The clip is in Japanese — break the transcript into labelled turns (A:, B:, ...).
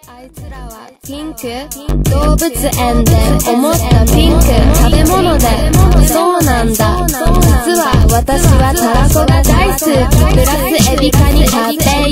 A: あいつらはピンク動物園で思ったピンク食べ物でそうなんだ実は私はタラコが大好きプラスエビカニ買って